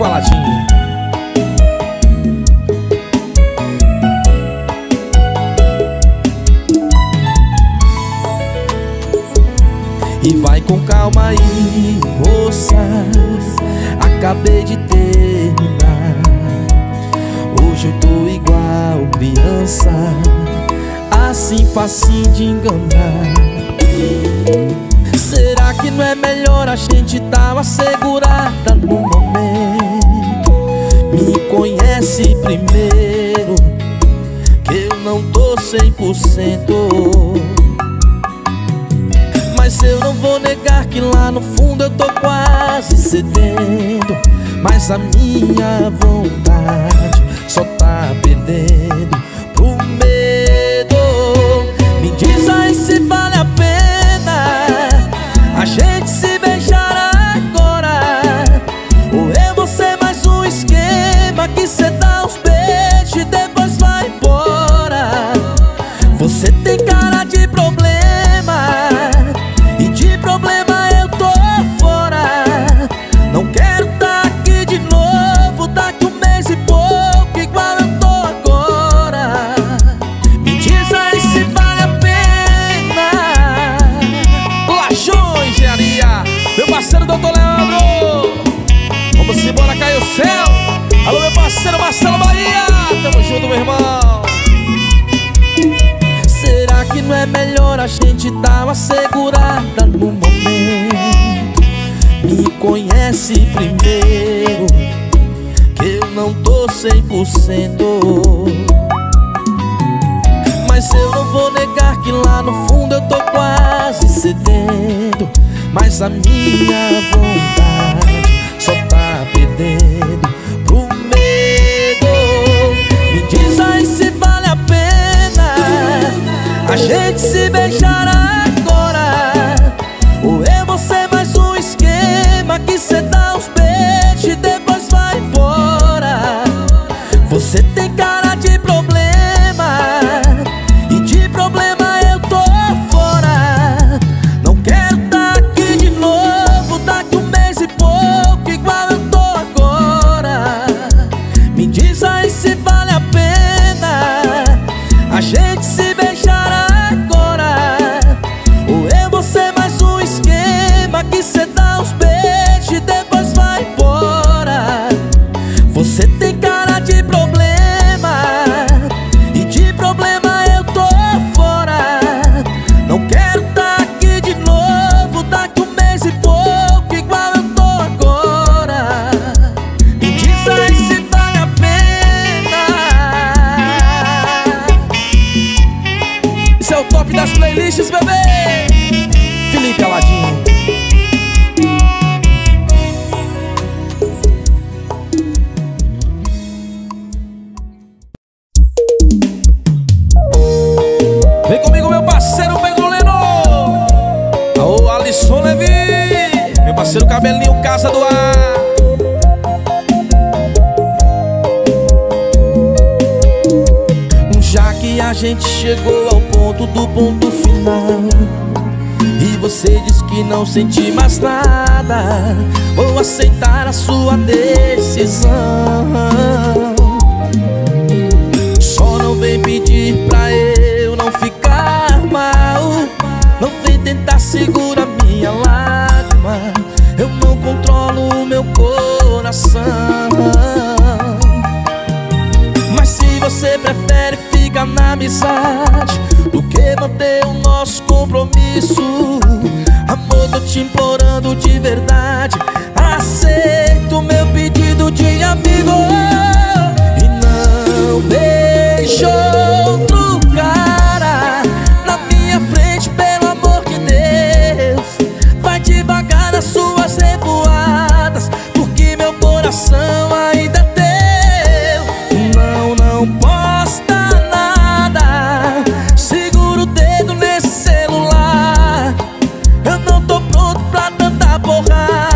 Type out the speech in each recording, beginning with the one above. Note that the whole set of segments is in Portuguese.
Felipe Aladim. E vai com calma aí, moça, acabei de terminar. Hoje eu tô igual criança, assim facinho de enganar. Será que não é melhor a gente dar uma segurada no momento? Me conhece primeiro, que eu não tô 100%. Mas eu não vou negar que lá no fundo eu tô quase cedendo. Mas a minha vontade só tá perdendo pro medo. Me diz aí se vale a pena a gente se beijar agora, ou eu vou ser mais um esquema que cê dá uns beijos e depois vai embora. Você tem cara de problema, e de problema eu tô fora. Não quero tá aqui de novo daqui um mês e pouco, igual eu tô agora. Me diz aí se vale a pena. Lachão Engenharia, meu parceiro Doutor Leandro, vamos embora, caiu o céu. Alô meu parceiro Marcelo Bahia, tamo junto meu irmão. Será que não é melhor a gente dar uma segurada no momento? Me conhece primeiro, que eu não tô 100%. Mas eu não vou negar que lá no fundo eu tô quase cedendo. Mas a minha vontade só tá perdendo pro medo. Me diz aí se vale a pena a gente se beijar agora, ou eu vou ser mais um esquema que cê dá uns beijos e depois vai embora. Você tem cara de problema, e de problema eu tô fora. Não quero tá aqui de novo daqui um mês e pouco, igual eu tô agora. Me diz aí se vale a pena a gente se beijar agora, ou eu vou ser mais um esquema que cê dá uns beijos e depois vai embora. Você tem cara de problema, e de problema eu tô fora. Não quero tá aqui de novo daqui um mês e pouco, igual eu tô agora. Me diz aí se vale a pena. Esse é o top das playlists, bebê. Felipe Aladim. Vem comigo meu parceiro Pedroleno. Alô Alisson Levi, meu parceiro Cabelinho Casa do Ar. Já que a gente chegou ao ponto do ponto final, e você diz que não sente mais nada, vou aceitar a sua decisão. Só não vem pedir pra eu não ficar mal, não vem tentar segurar minha lágrima. Eu não controlo o meu coração. Mas se você prefere ficar na amizade do que manter o nosso compromisso, amor, tô te implorando de verdade, aceita o meu pedido de amigo e não deixe outro cara na minha frente, pelo amor de Deus. Vai devagar nas suas revoadas, porque meu coração ainda é teu. Não posta nada, segura o dedo nesse celular. Eu não tô pronto pra tanta porrada.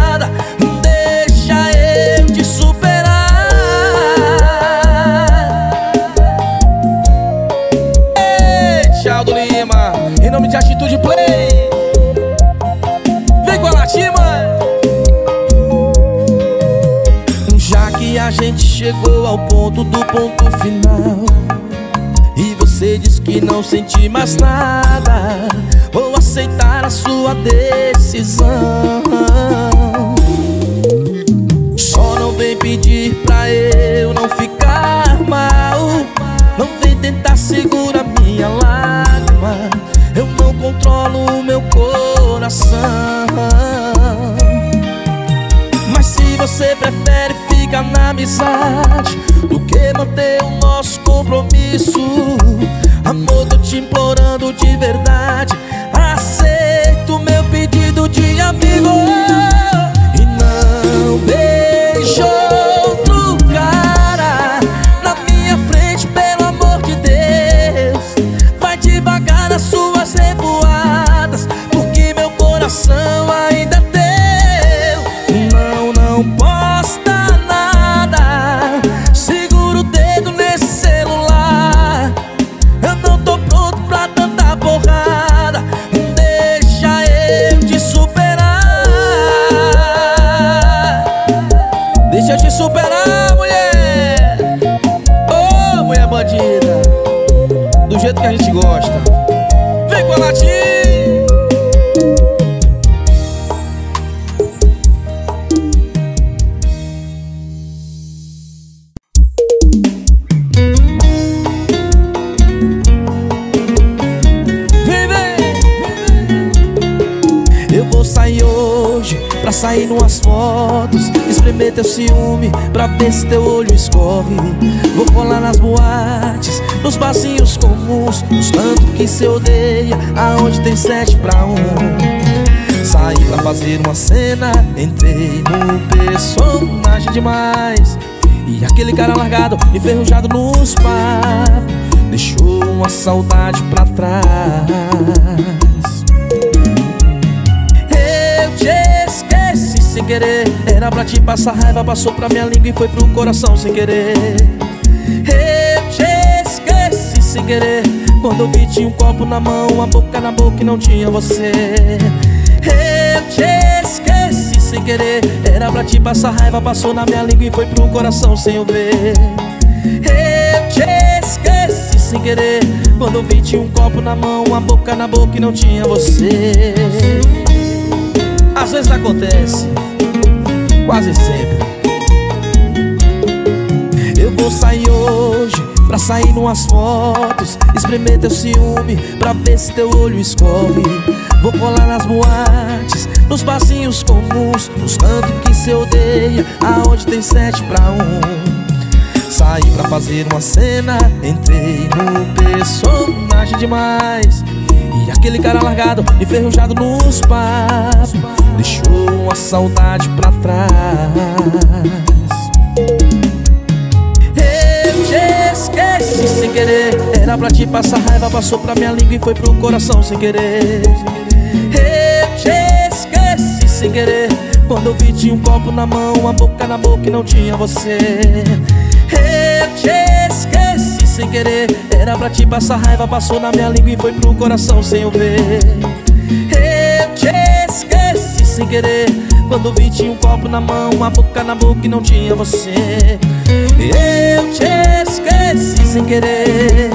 a gente chegou ao ponto do ponto final. E você diz que não sente mais nada. Vou aceitar a sua decisão. Só não vem pedir pra eu não ficar mal. Não vem tentar segurar minha lágrima. Eu não controlo o meu coração. Mas se você prefere ficar na amizade do que manter o nosso compromisso, amor, tô te implorando de verdade, aceita o meu pedido de amigo. E não beije outro cara na minha frente, pelo amor de Deus. Vai devagar nas suas revoadas, porque meu coração ainda é teu. Não posta nada, segura o dedo nesse celular. Eu não tô pronto pra tanta porrada, deixa eu te superar. Deixa eu te superar, mulher. Ô, mulher bandida, do jeito que a gente gosta. Vem com a latinha. Pra sair numas fotos, espremer teu ciúme, pra ver se teu olho escorre. Vou colar nas boates, nos barzinhos comuns, nos cantos que cê odeia, aonde tem 7 pra 1. Saí pra fazer uma cena, entrei no personagem demais. E aquele cara largado, enferrujado nos papos, deixou uma saudade pra trás. Sem querer, era pra te passar raiva, passou pra minha língua e foi pro coração sem querer. Eu te esqueci sem querer, quando eu vi tinha um copo na mão, uma boca na boca e não tinha você. Eu te esqueci sem querer, era pra te passar raiva, passou na minha língua e foi pro coração sem eu ver. Eu te esqueci sem querer, quando eu vi tinha um copo na mão, uma boca na boca e não tinha você. Às vezes acontece, quase sempre. Eu vou sair hoje, pra sair numas fotos, espremer teu ciúme, pra ver se teu olho escorre. Vou colar nas boates, nos barzinhos comuns, nos cantos que cê odeia, aonde tem 7 pra 1. Saí pra fazer uma cena, entrei no personagem demais. E aquele cara largado, enferrujado nos papos, deixou uma saudade pra trás. Eu te esqueci sem querer, era pra te passar raiva, passou pra minha língua e foi pro coração sem querer. Eu te esqueci sem querer, quando eu vi tinha um copo na mão, uma boca na boca e não tinha você. Eu te esqueci sem querer, era pra te passar raiva, passou na minha língua e foi pro coração sem eu ver. Eu te esqueci sem querer, quando eu vi tinha um copo na mão, uma boca na boca e não tinha você. Eu te esqueci sem querer.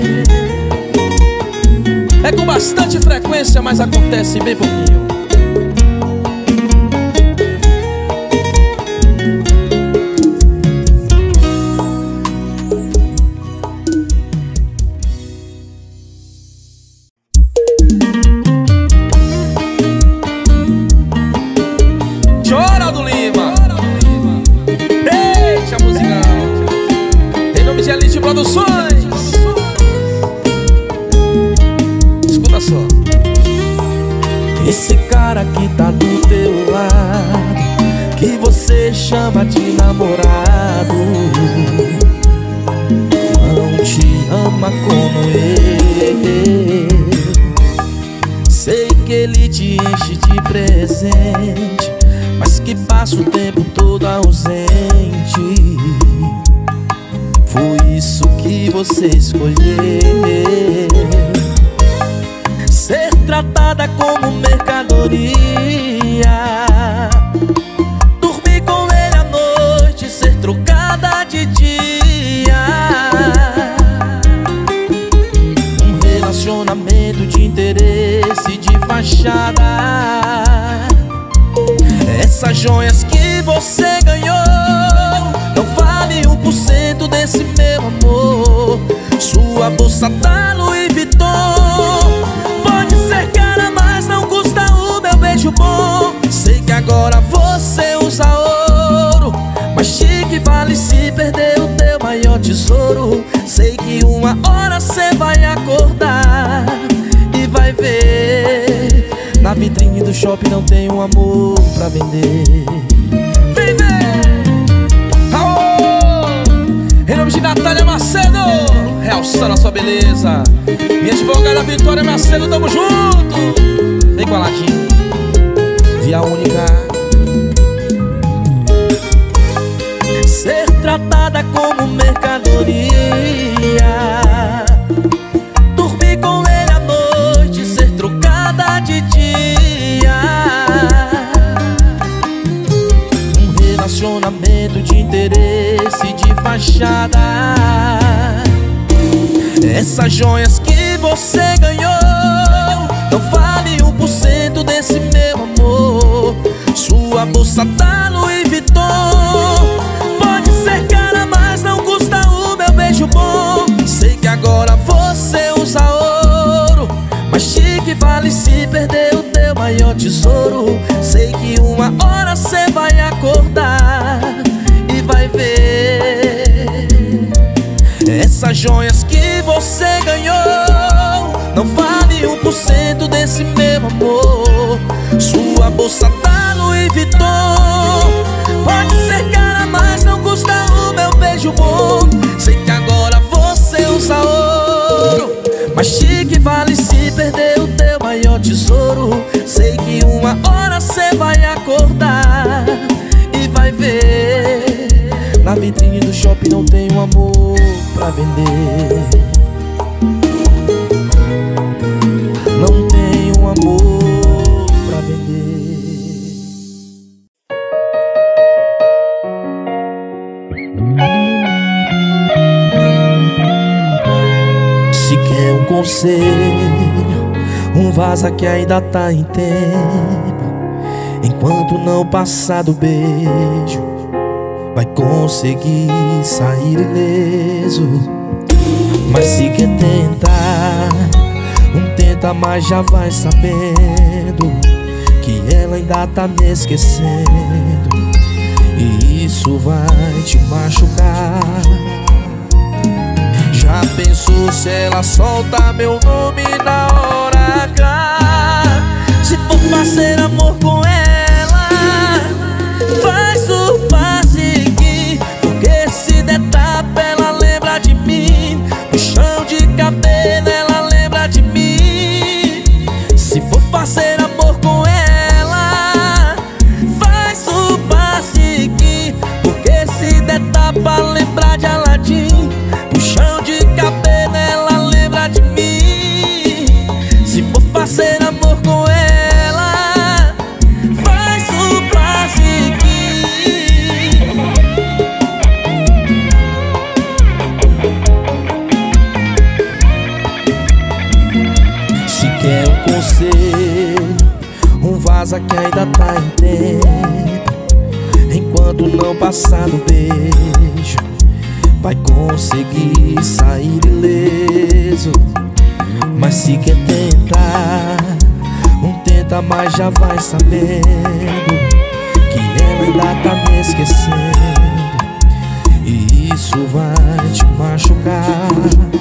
É com bastante frequência, mas acontece bem pouquinho. Escuta só. Esse cara que tá do teu lado, que você chama de namorado, não te ama como eu. Sei que ele te enche de presente, mas que passa o tempo todo ausente. Foi isso que você escolheu, ser tratada como mercadoria, dormir com ele à noite, ser trocada Essas joias que você ganhou não vale 1% desse meu amor. Sua bolsa tá Louis Vuitton. Pode ser cara, mas não custa o meu beijo bom. Sei que agora você usa ouro, mas chique vale se perder o teu maior tesouro. Sei que uma hora cê vai acordar e vai ver, na vitrine do shopping não tem um amor pra vender. Vem ver! Aô! Em nome de Natália Macedo, realçando a sua beleza. Minha advogada Vitória Macedo, tamo junto. Vem com a latinha, via única. Ser tratada como mercadoria, dormir com ele à noite, ser trocada de dia. Um relacionamento de interesse, de fachada. Essas joias que você ganhou não vale 1% desse meu amor. Sua bolsa tá Louis Vuitton. Pode ser cara, mas não custa o meu beijo bom. Sei que agora você usa ouro, mas chique vale se perder o teu maior tesouro. Sei que uma hora cê vai acordar e vai ver, essas joias que você ganhou não vale 1% desse meu amor. Sua bolsa tá Louis Vuitton. Pode ser cara, mas não custa o meu beijo bom. Sei que agora você usa ouro, mas chique vale se perder o teu maior tesouro. Sei que uma hora cê vai acordar e vai ver, na vitrine do shopping não tem um amor pra vender. Não tem um amor pra vender. Se quer um conselho, vaza que ainda tá em tempo. Enquanto não passar do beijo, vai conseguir sair ileso. Mas se quer tentar, tenta, mas já vai sabendo que ela ainda tá me esquecendo, e isso vai te machucar. Já pensou se ela solta meu nome na hora H? Se for fazer amor com ela, faz o básico, porque se der tapa ela lembra de mim. Puxão de cabelo ela lembra de mim. Se for fazer amor com ela, faz o básico, porque se der tapa lembra de Aladim. Puxão de cabelo ela lembra de mim. Se for fazer amor com ela, faz o básico. Se quer um conselho, vaza que ainda tá em tempo. Enquanto não passar do beijo, vai conseguir sair ileso. Mas se quer tentar, tenta, mas já vai sabendo que ela ainda tá me esquecendo, e isso vai te machucar.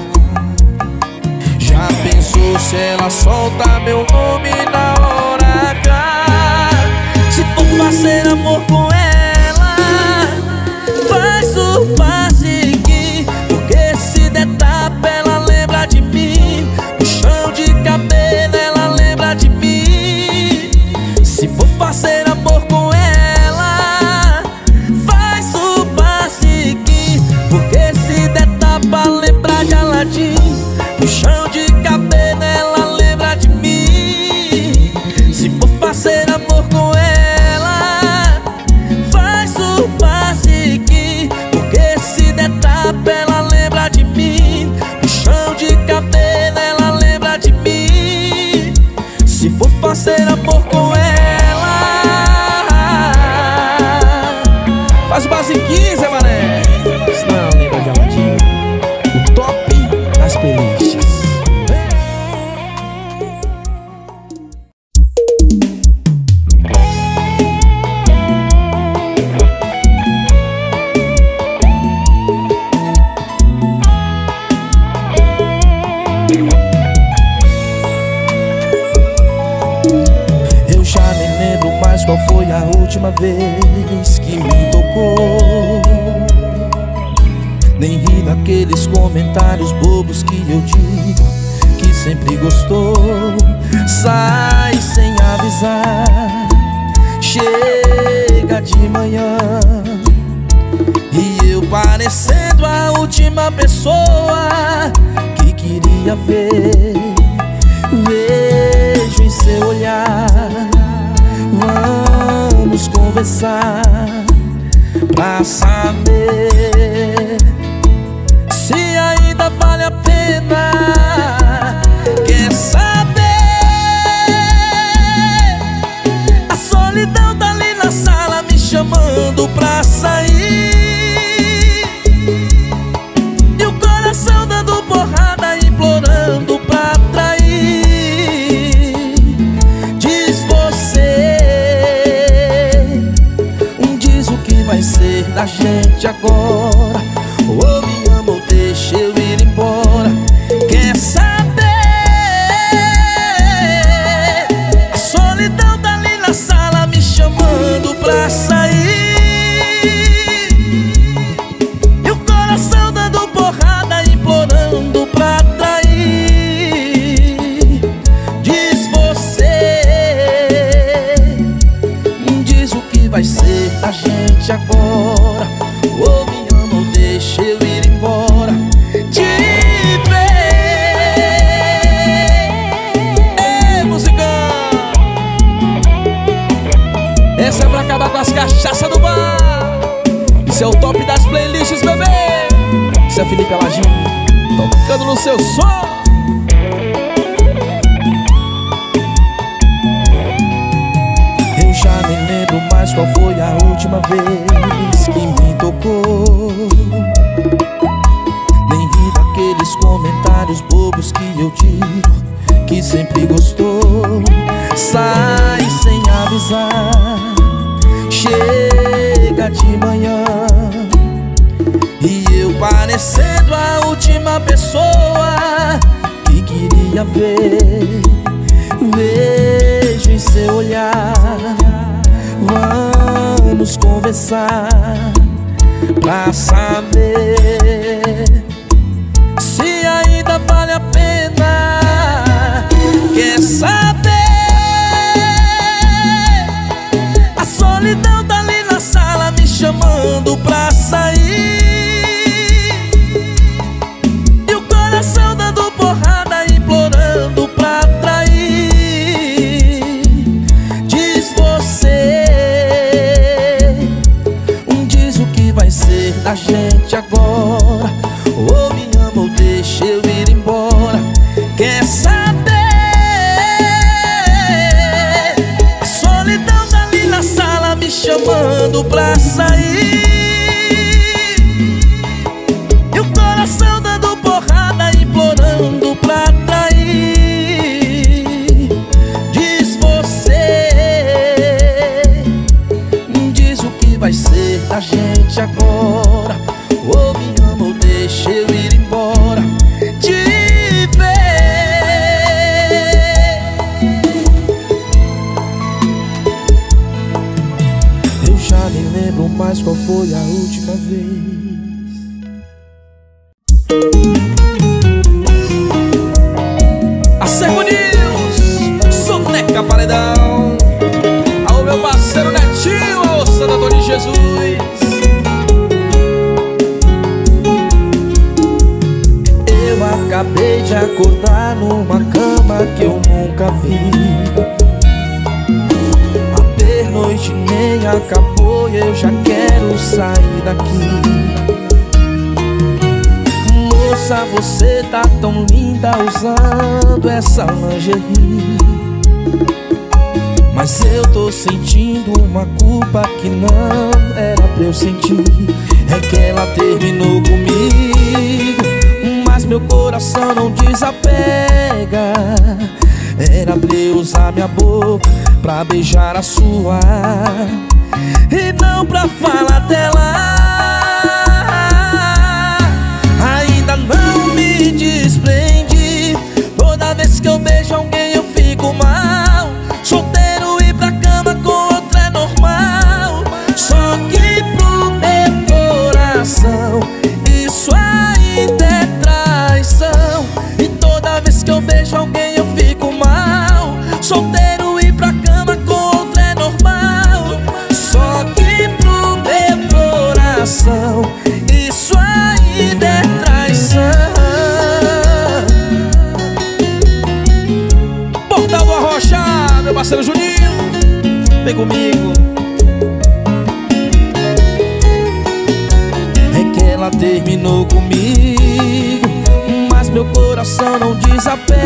Já pensou se ela solta meu nome na hora H? Se for fazer amor com ela, faz o básico, porque se der tapa ela lembra de mim. Puxão de cabelo ela lembra de mim. Se for fazer amor com ela, faz o básico, porque se der tapa lembra de Aladim. Puxão de cabelo ela lembra de mim. Se for fazer amor com ela, faz o básico, porque se der tapa ela lembra de mim. Puxão de cabelo ela lembra de mim. Se for fazer amor com ela, nem lembro mais qual foi a última vez que me tocou. Nem ri daqueles comentários bobos que eu digo que sempre gostou. Sai sem avisar, chega de manhã, e eu parecendo a última pessoa que queria ver. Vejo em seu olhar, vamos conversar pra saber se ainda vale a pena. Quer saber? A solidão tá ali na sala me chamando pra sair, e o coração dando porrada, implorando pra trair. Diz você, diz o que vai ser da gente agora. Ou me ama ou deixa eu ir embora. Quer saber? A solidão tá ali na sala me chamando pra sair, e o coração dando porrada, implorando pra trair. Diz você, diz o que vai ser da gente agora. Ou me ama ou deixa eu ir embora. Te ver. Ei, musicão, essa é pra acabar com as cachaças do bar. Isso é o top das playlists, bebê. Isso é Felipe Aladinho tocando no seu som. Eu já nem lembro mais qual foi a última vez que me tocou. Nem ri daqueles comentários bobos que eu digo que sempre gostou. Sai sem avisar, chega de manhã, e eu parecendo a última pessoa que queria ver. Vejo em seu olhar, vamos conversar pra saber se ainda vale a pena. Quer saber? A solidão tá ali na sala me chamando pra sair, e o coração dando porrada, implorando pra trair. Diz você, diz o que vai ser da gente agora. Ou me ama ou deixa eu ir embora. Quer saber? A solidão tá ali na sala me chamando pra sair, e o coração dando porrada, implorando pra trair. Diz você, diz o que vai ser da gente agora. Ou me ama ou deixa eu ir embora. Te ver. Eu já nem lembro mais qual foi a última vez. Acervo News, Soneca Paredão. Ao meu parceiro Netinho, ao Santo Antônio de Jesus. Eu acabei de acordar numa cama que eu nunca vi. A pernoite nem acabou e eu já quero sair daqui. Moça, você tá tão linda usando essa lingerie, mas eu tô sentindo uma culpa que não era pra eu sentir. É que ela terminou comigo, mas meu coração não desapega. Era pra eu usar minha boca pra beijar a sua, e não pra falar dela. Ainda não me desprendi. Toda vez que eu beijo alguém eu fico mal. Solteiro e pra cama Vem comigo. É que ela terminou comigo, mas meu coração não desapega.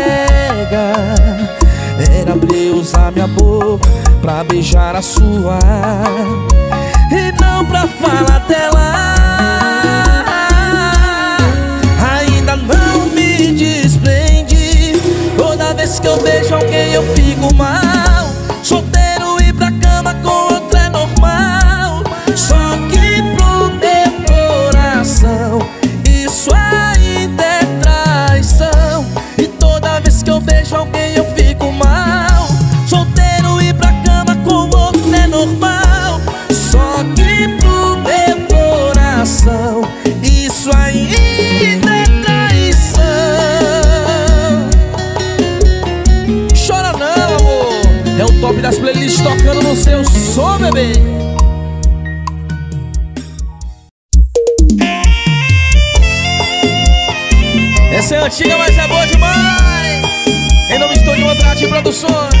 Era pra eu usar minha boca pra beijar a sua e não pra falar dela. Ainda não me desprendi. Toda vez que eu vejo alguém eu fico mal. Solteiro ir pra cama com outra é normal. Só que pro meu coração isso ainda é traição. E toda vez que eu vejo alguém eu fico mal. Solteiro ir pra cama com outro é normal. Só que pro meu coração isso ainda é traição. Chora não, amor. É o top das playlists tocando no seu som, bebê. Essa é antiga, mas é boa demais. Em nome de Toninho Andrade Produções.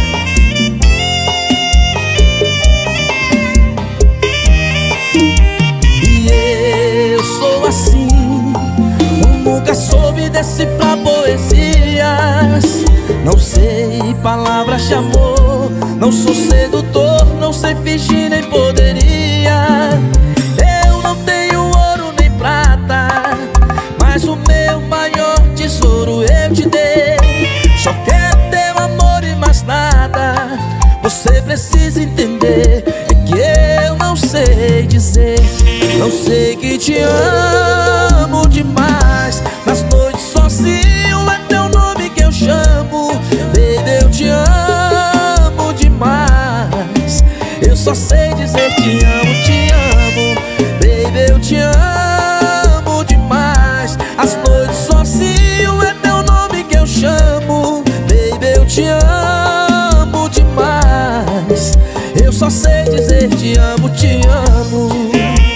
E eu sou assim, nunca soube decifrar poesias. Não sei palavras de amor, não sou sedutor, não sei fingir nem poderia. Eu não tenho ouro nem prata, mas o meu maior tesouro eu te dei. Só quero teu amor e mais nada. Você precisa entender, é que eu não sei dizer. Não sei que te amo demais. Nas noites sozinho é teu nome que eu chamo. Baby, eu te amo demais. Eu só sei dizer te amo, te amo. Baby, eu te amo demais. As noites sozinho é teu nome que eu chamo. Baby, eu te amo demais. Eu só sei dizer te amo, te amo.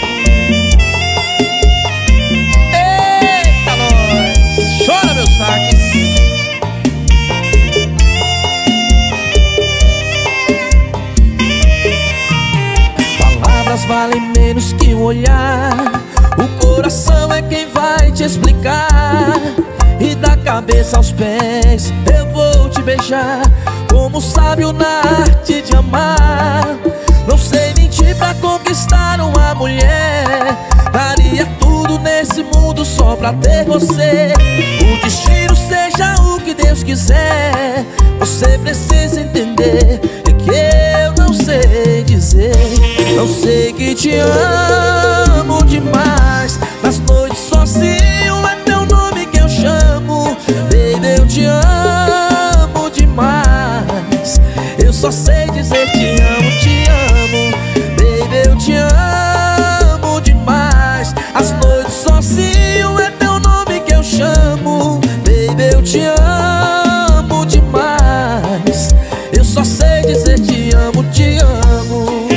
Eita, nós! Chora, meu saques. Palavras valem menos que um olhar. O coração é quem vai te explicar. E da cabeça aos pés eu vou te beijar, como sábio na arte de amar. Não sei mentir pra conquistar uma mulher. Daria tudo nesse mundo só pra ter você. O destino seja o que Deus quiser. Você precisa entender, é que eu não sei dizer. Não sei que te amo demais. Nas noites sozinho é teu nome que eu chamo. Baby, eu te amo demais. Eu só sei dizer te amo, te amo. Baby, eu te amo demais. As noites sozinho é teu nome que eu chamo. Baby, eu te amo demais. Eu só sei dizer te amo, te amo.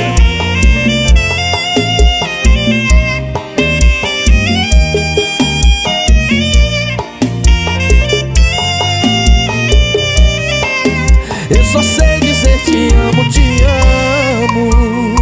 Eu só sei dizer te amo, te amo.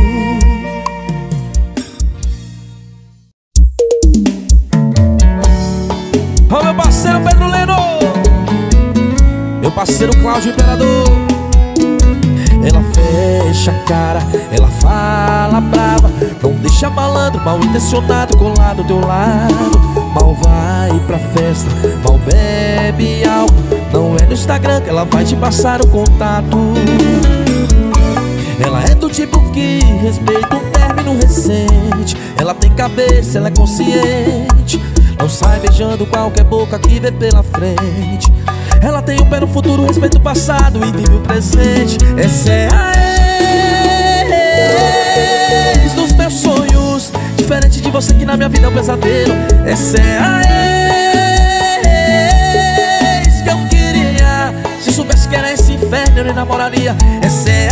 Ó, meu parceiro Pedro Leno, meu parceiro Cláudio Imperador. Ela fecha a cara, ela fala brava. Não deixa malandro, mal intencionado colar do teu lado. Mal vai pra festa, mal bebe álcool. Não é no Instagram que ela vai te passar o contato. Ela é do tipo que respeita um término recente. Ela tem cabeça, ela é consciente. Não sai beijando qualquer boca que vê pela frente. Ela tem um pé no futuro, respeita o passado e vive o presente. Essa é a ex dos meus sonhos, diferente de você que na minha vida é um pesadelo. Essa é a ex que eu queria. Se soubesse que era esse inferno eu nem namoraria. Essa é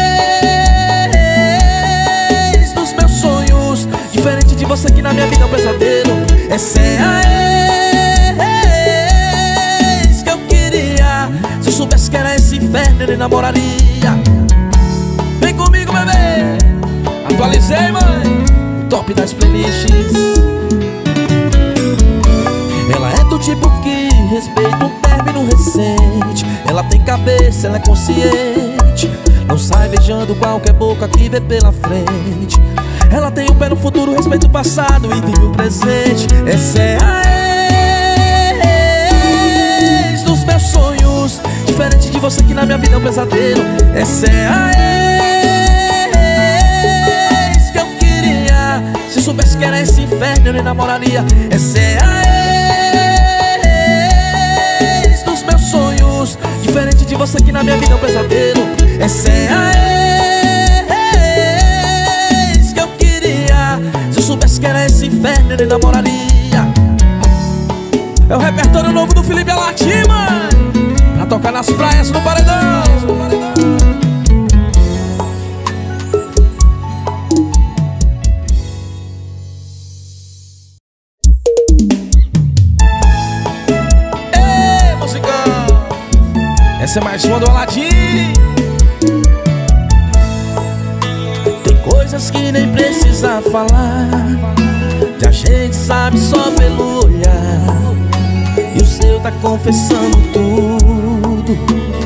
a ex dos meus sonhos, diferente de você que na minha vida é um pesadelo. Essa é a ex que eu queria. Se eu soubesse que era esse inferno eu nem namoraria. Vem comigo, top das playlists. Ela é do tipo que respeita um término recente. Ela tem cabeça, ela é consciente, não sai beijando qualquer boca que vê pela frente. Ela tem um pé no futuro, respeita o passado e vive o presente. Essa é a ex dos meus sonhos, diferente de você que na minha vida é um pesadelo. Essa é a ex que eu queria. Se soubesse que era esse inferno eu nem namoraria. Essa é a ex dos meus sonhos, diferente de você que na minha vida é um pesadelo. Essa é a ex que eu queria. Se eu soubesse que era esse inferno eu nem namoraria. É o repertório novo do Felipe Alatim, mano, pra tocar nas praias do Paredão. Ei, musicão, essa é mais uma do Alatim. Tem coisas que nem precisa falar, que a gente sabe só pelo olhar. E o seu tá confessando tudo.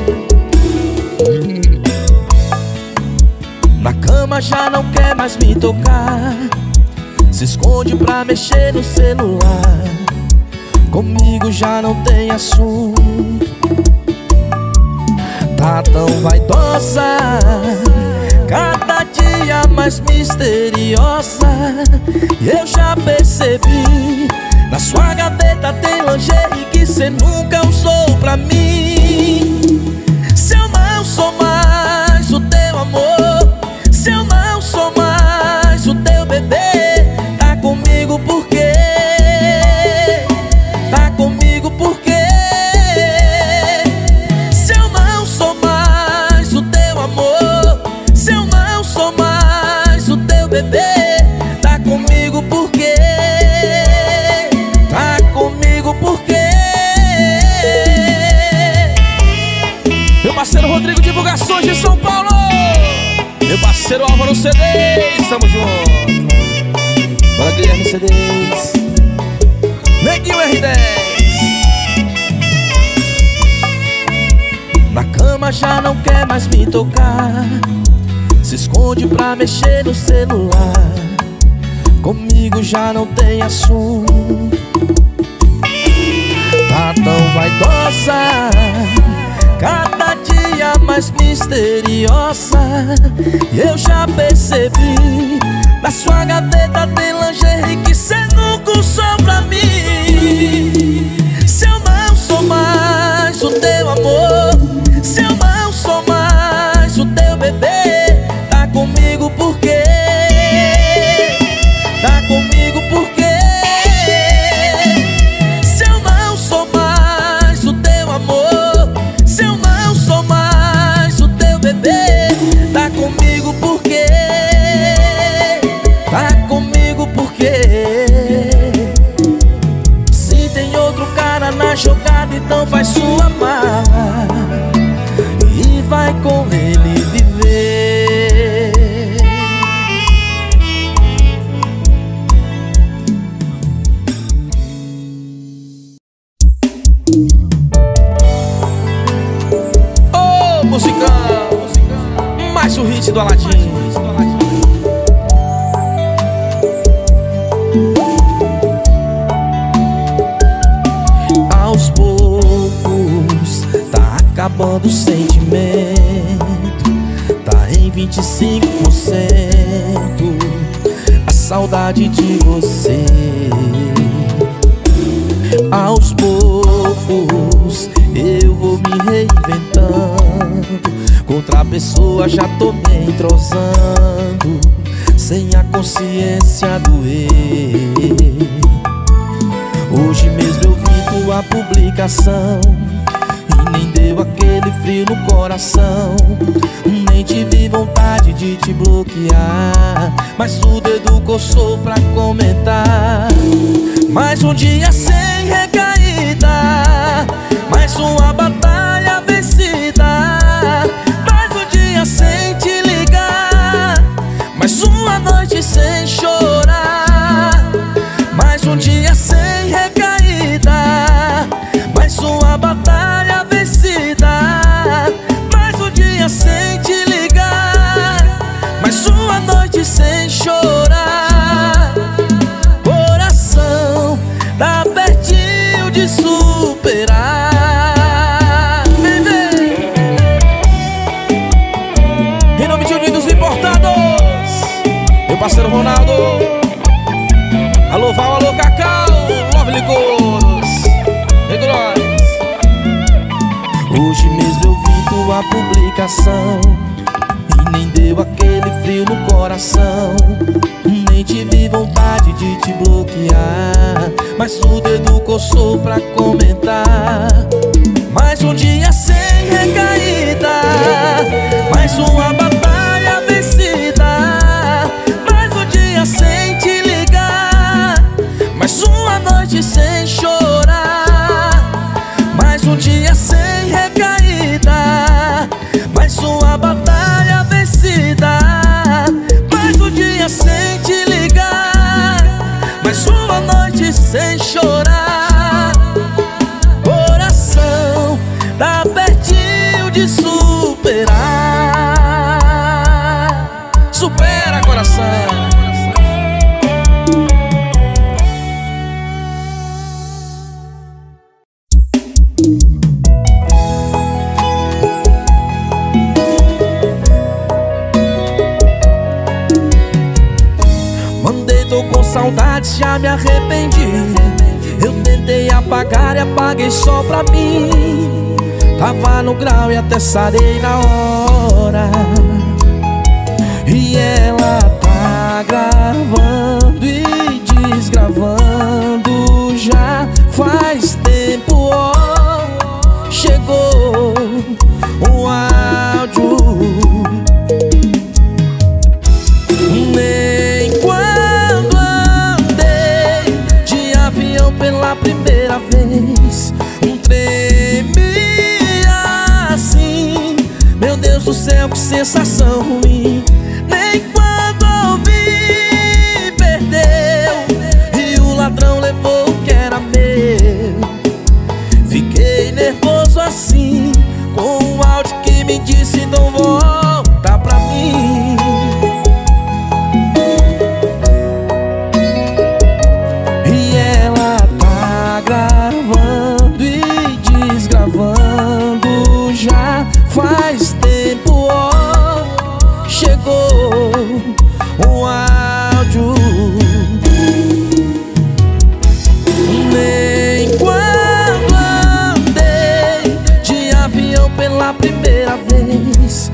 Na cama já não quer mais me tocar, se esconde pra mexer no celular. Comigo já não tem assunto. Tá tão vaidosa, cada dia mais misteriosa. E eu já percebi, na sua gaveta tem lingerie que cê nunca usou pra mim. Se eu não sou mais o teu amor, se eu não sou mais o teu bebê, tá comigo por quê? Tá comigo por quê? Se eu não sou mais o teu amor, se eu não sou mais o teu bebê, tá comigo por quê? Tá comigo por quê? Meu parceiro Rodrigo Divulgações de São Paulo, meu parceiro Álvaro CDs, tamo junto. Bora Guilherme CDs, Neguinho R10. Na cama já não quer mais me tocar, se esconde pra mexer no celular. Comigo já não tem assunto. Tá tão vaidosa, cada dia mais misteriosa. E eu já percebi, na sua gaveta tem lingerie que cê nunca usou pra mim. Se eu não sou mais o teu amor, se eu não sou mais o teu bebê, tá comigo por quê? Tá comigo por quê? Se eu não sou mais o teu amor, se eu não sou mais o teu bebê, tá comigo por quê? Tá comigo por quê? Se tem outro cara na jogada, então faz sua marra e vai com ele viver. Ô, musicão, mais o hit do Aladim. Aos poucos tá acabando o sentimento, tá em 25%. A saudade de você. Aos poucos eu vou me reinventando, com outra pessoa já tô me entrosando, sem a consciência doer. Hoje mesmo eu vi tua publicação e nem deu aquele frio no coração. Nem tive vontade de te bloquear, mas o dedo coçou pra comentar. Mais um dia sem recaída, mais uma batalha vencida. Mais um dia sem te ligar, mais uma noite sem chorar. parceiro Ronaldo. Alô Val, alô Cacau, Love Licouros, vem com nós. Hoje mesmo eu vi tua publicação e nem deu aquele frio no coração. Nem tive vontade de te bloquear, mas o dedo coçou pra comentar. Mais um dia sem recaída, mais uma batalha vencida. Mais um dia sem te ligar, mais uma noite sem chorar. Mais um dia sem recaída, mais uma batalha vencida. Mais um dia sem te ligar, mais uma noite sem chorar. Coração tá pertinho de superar. Supera, coração. Mandei, tô com saudade, já me arrependi. Eu tentei apagar e apaguei só pra mim. Tava no grau e até sarei na hora. E ela tá gravando e desgravando já faz tempo, ó. Chegou um áudio. Nem quando andei de avião pela primeira vez tremia assim. Meu Deus do céu, que sensação ruim. Nem quando ouvi, perdeu e o ladrão levou o que era meu. Fiquei nervoso assim, com um áudio que me disse então volta pra mim. E ela tá gravando e desgravando já faz tempo, ó. Chegou um áudio. Nem quando andei de avião pela primeira vez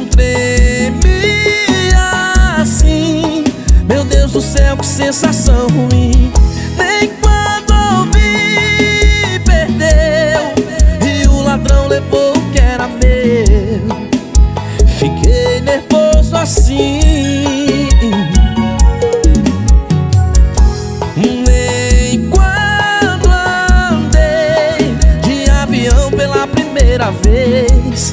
tremia assim. Meu Deus do céu, que sensação ruim. Nem quando ouvi, perdeu e o ladrão levou o que era meu. Fiquei nervoso assim. Nem quando andei de avião pela primeira vez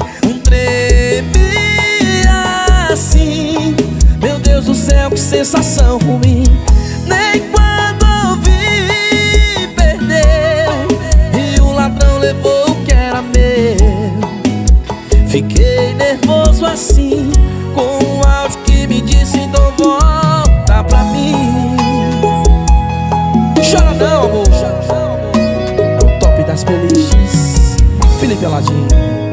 tremia assim. Meu Deus do céu, que sensação ruim. Nem quando ouvi, perdeu e o ladrão levou o que era meu. Fiquei nervoso assim, com um áudio que me disse então volta pra mim. Chora não, amor. É o top das playlists, Felipe Aladim.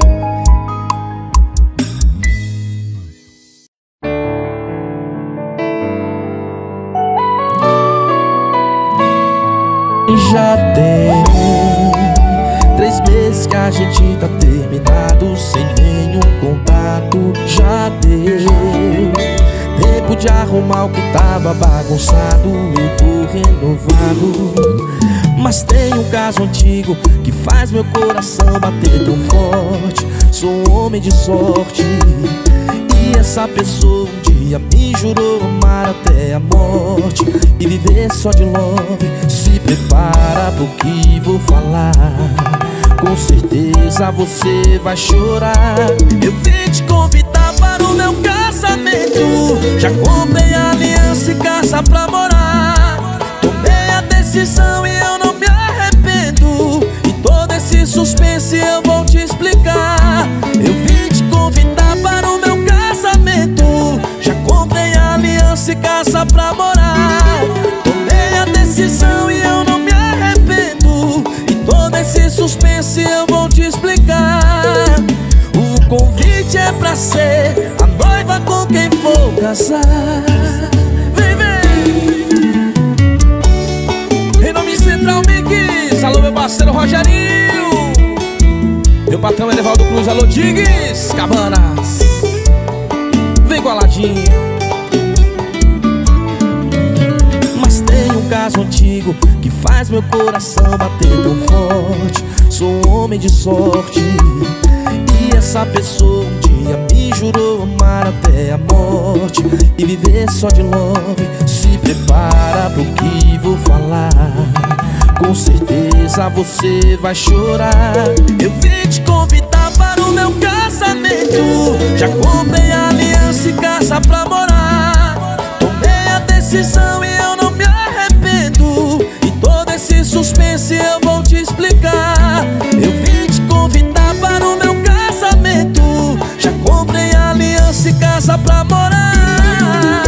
Já tem 3 meses que a gente tá terminado, sem nenhum contato. Já deu tempo de arrumar o que tava bagunçado. Eu tô renovado, mas tem um caso antigo que faz meu coração bater tão forte. Sou um homem de sorte e essa pessoa um dia me jurou amar até a morte e viver só de love. Se prepara pro que vou falar, com certeza você vai chorar. Eu vim te convidar para o meu casamento. Já comprei a aliança e casa pra morar. Tomei a decisão e eu não me arrependo. E todo esse suspense eu vou te explicar. Eu vim te convidar para o meu casamento. Já comprei a aliança e casa pra morar. Tomei a decisão e eu não me arrependo. E todo esse suspense eu vou te explicar. O convite é pra ser a noiva com quem vou casar. Vem parceiro Rogerinho, meu patrão Edevaldo Cruz, alô Digues, Cabanas, vem com a Ladinho. Mas tem um caso antigo que faz meu coração bater tão forte. Sou um homem de sorte e essa pessoa um dia me jurou amar até a morte e viver só de love. Se prepara pro que vou falar, com certeza você vai chorar. Eu vim te convidar para o meu casamento, já comprei a aliança e casa pra morar. Tomei a decisão e eu não me arrependo, e todo esse suspense eu vou te explicar. Eu vim te convidar para o meu casamento, já comprei a aliança e casa pra morar.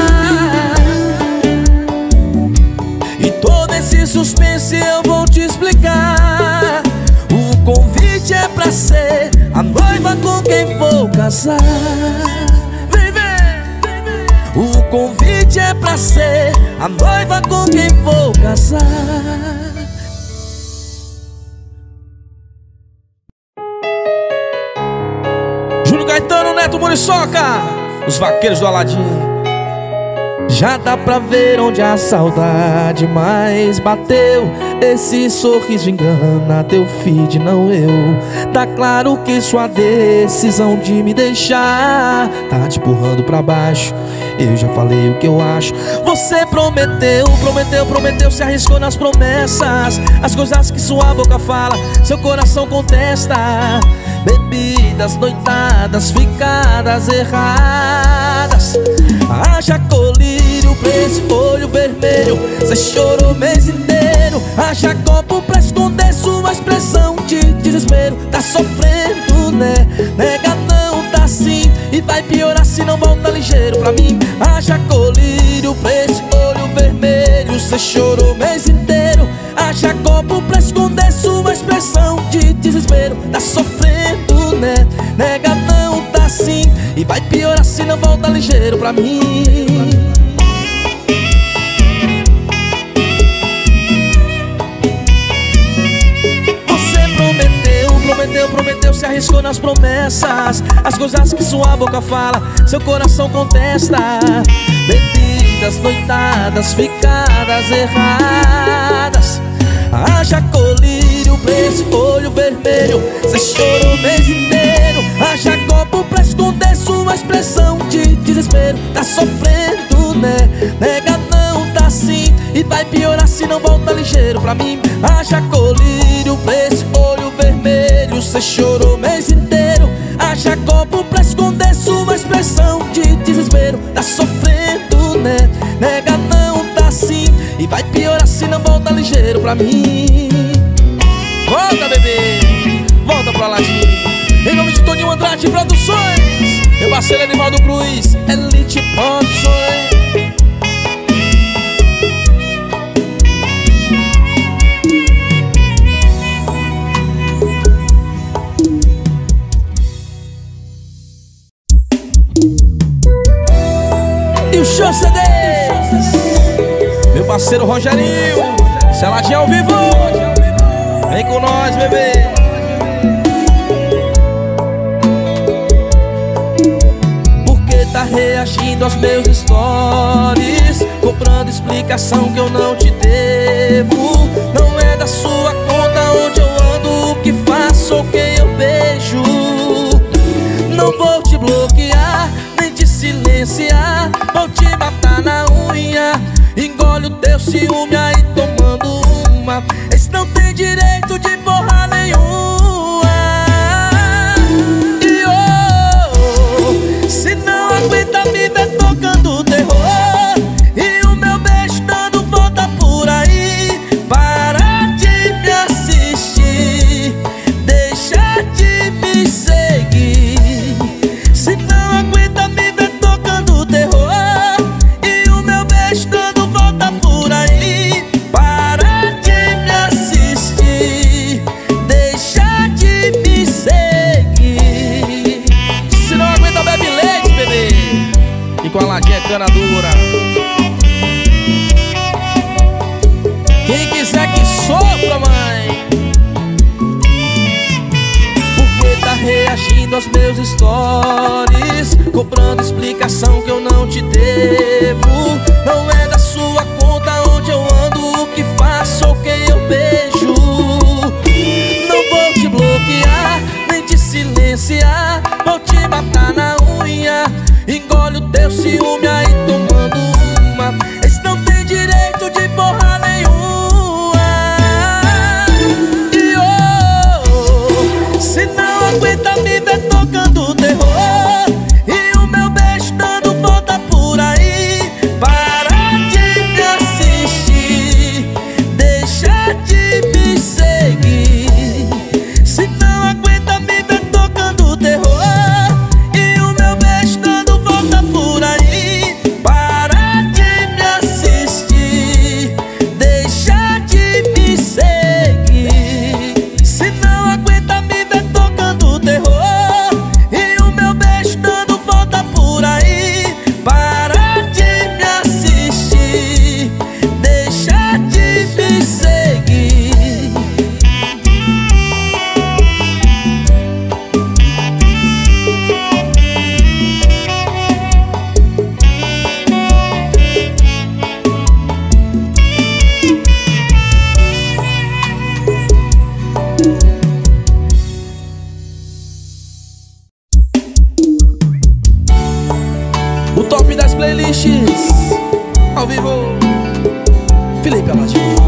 E todo esse suspense eu vou te explicar. O convite é pra ser a noiva com quem vou casar. Vem, vem. O convite é pra ser a noiva com quem vou casar. Júlio Gaetano, Neto Muriçoca, os vaqueiros do Aladim. Já dá pra ver onde a saudade mais bateu. Esse sorriso engana teu feed, não eu. Tá claro que sua decisão de me deixar tá te empurrando pra baixo. Eu já falei o que eu acho. Você prometeu, se arriscou nas promessas. As coisas que sua boca fala, seu coração contesta. Bebidas, noitadas, ficadas erradas. Haja colírio pra esse olho vermelho, cê chorou o mês inteiro. Haja copo pra esconder sua expressão de desespero. Tá sofrendo, né? Nega não, tá sim, e vai piorar se não volta ligeiro pra mim. Haja colírio pra esse olho vermelho, cê chorou o mês inteiro. Haja copo pra esconder sua expressão de desespero. Tá sofrendo, né? Nega não, tá sim, e vai piorar se não volta ligeiro pra mim. Você prometeu, se arriscou nas promessas. As coisas que sua boca fala, seu coração contesta. Bebidas, noitadas, ficadas erradas. Haja colírio pra esse olho vermelho, cê chorou o mês inteiro. Haja copo pra esconder sua expressão de desespero. Tá sofrendo, né? Nega não, tá sim, e vai piorar se não volta ligeiro pra mim. Haja colírio pra esse olho vermelho, cê chorou o mês inteiro. Haja copo pra esconder sua expressão de desespero. Tá sofrendo, né? Nega não, tá sim, e vai piorar se não volta ligeiro pra mim. Volta, bebê, volta pra Ladinho. Em nome de Toninho Andrade Produções, meu parceiro Edevaldo Cruz, Elite Produções. E o Show CDs, meu parceiro Rogerinho, Celadinho ao vivo. Vem com nós, bebê. Porque tá reagindo aos meus stories, cobrando explicação que eu não te devo. Não é da sua conta onde eu ando, o que faço ou quem eu beijo. Não vou te bloquear, nem te silenciar, vou te matar na unha. Engole o teu ciúme aí tomando uma. Esse não tem direito de porra nenhuma. E oh, se não aguenta me ver tocando terror e o meu beijo dando volta por aí, para de me assistir, deixa de me seguir. Se não aguenta me ver tocando terror e o meu beijo dando volta por aí, para de me assistir, deixa de me seguir. Se não aguenta, bebe leite, bebê, e com a ladinha é cana dura. Quem quiser que sopra, mãe. aos meus stories, cobrando explicação que eu não te devo. Não é da sua conta onde eu ando, o que faço ou quem eu beijo. Não vou te bloquear, nem te silenciar, vou te matar na unha. Engole o teu ciúme aí tomando uma. Esse não tem direito de porra nenhuma. E oh, se não aguenta me ver tocando terror e o meu beijo dando volta por aí, para de me assistir, deixa de me seguir. Se não aguenta me ver tocando terror e o meu beijo dando volta por aí, para de me assistir, deixa de me seguir. Se não aguenta me ver tocando terror e o meu beijo dando volta por aí, para de me assistir, deixa de me seguir. O top das playlists ao vivo, Felipe Aladinho.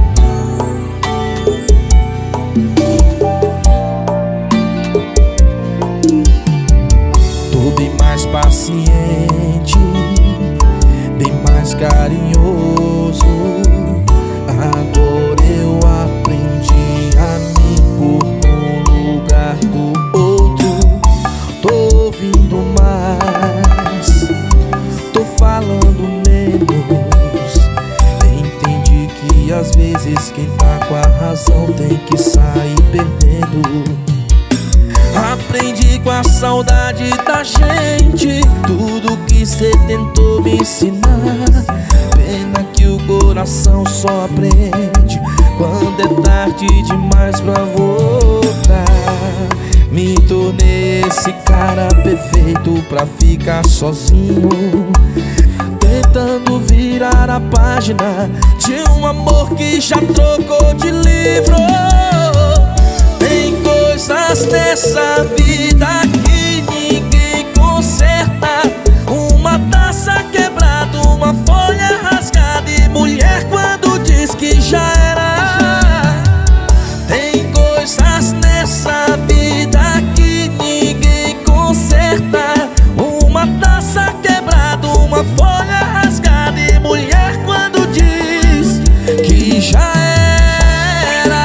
Tô bem mais paciente, bem mais carinhoso. Agora eu aprendi a me pôr no lugar do outro. Tô ouvindo mais, tô falando menos. Entendi que às vezes quem tá com a razão tem que sair perdendo. Aprendi com a saudade da gente tudo que cê tentou me ensinar. Pena que o coração só aprende quando é tarde demais pra voltar. Me tornei esse cara perfeito pra ficar sozinho, tentando virar a página de um amor que já trocou de livro. Tem coisas nessa vida que ninguém conserta. Uma taça quebrada, uma folha rasgada e mulher quando diz que já era. Tem coisas nessa vida que ninguém conserta. Uma taça quebrada, uma folha rasgada e mulher quando diz que já era.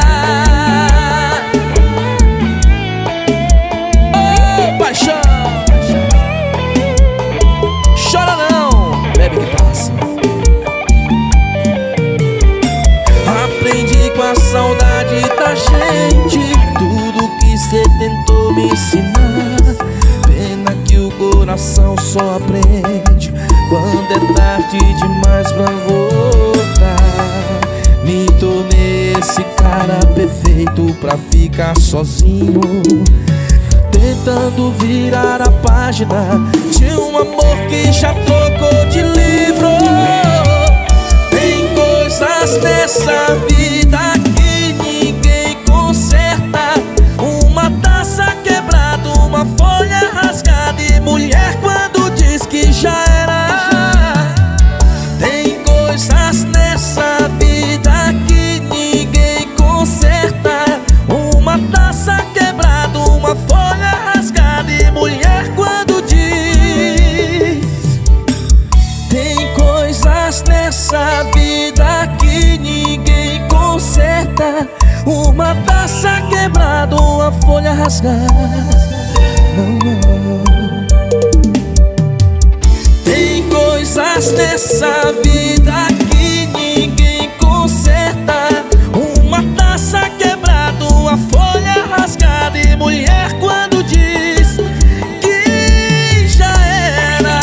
Oh, paixão, chora não, bebe que passa. Aprendi com a saudade da gente tudo que cê tentou me ensinar. Pena que o coração só aprende quando é tarde demais pra voltar. Me tornei esse cara perfeito pra ficar sozinho, tentando virar a página de um amor que já trocou de livro. Tem coisas nessa vida que ninguém conserta. Uma taça quebrada, uma folha rasgada e mulher quando diz que já era. Tem coisas nessa vida que ninguém conserta. Uma taça quebrada, uma folha rasgada e mulher quando diz. Tem coisas nessa vida que ninguém conserta. Uma taça quebrada, uma folha rasgada. Não. Tem coisas nessa vida que ninguém conserta. Uma taça quebrada, uma folha rasgada e mulher quando diz que já era.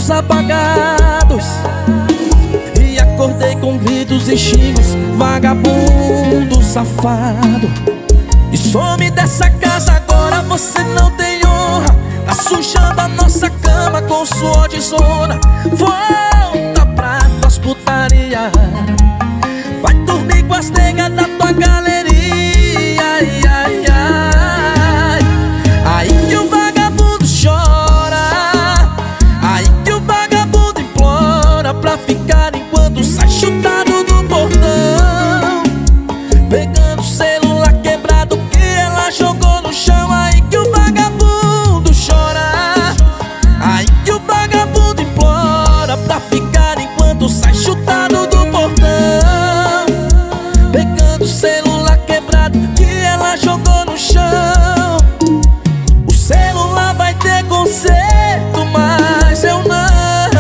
olhos apagados e acordei com gritos e xingos. Vagabundo safado, e some dessa casa agora, você não tem honra. Tá sujando a nossa cama com suor de zona. Volta pra tuas putaria, vai dormir com as negas da tua galeria. Ai, ai, ai. Aí que o vagabundo chora, aí que o vagabundo implora pra ficar enquanto sai chutado do portão, pegando o celular quebrado que ela jogou no chão. Aí que o vagabundo chora, aí que o vagabundo implora pra ficar enquanto sai chutado do portão, pegando o celular quebrado que ela jogou no chão. O celular vai ter conserto, mas eu não.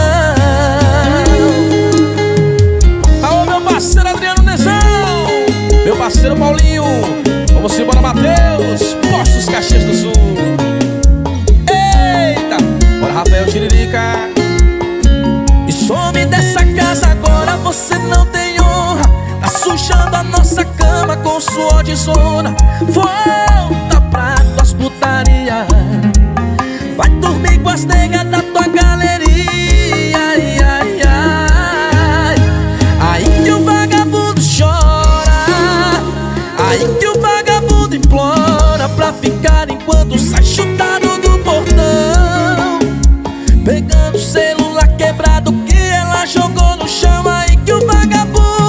Alô, meu parceiro Adriano Nezão, meu parceiro Paulinho, vamos embora, Matheus, Postos Caxias do Sul. Eita, bora Rafael Tiririca. E some dessa casa agora, você não tem honra. Tá sujando a nossa cama com suor de zona. Volta pra tuas putaria, vai dormir com as negas da tua galeria. Ai, ai, ai. Aí que o vagabundo chora, aí que o vagabundo implora pra ficar enquanto sai chutado do portão, pegando o celular quebrado que ela jogou no chão. Aí que o vagabundo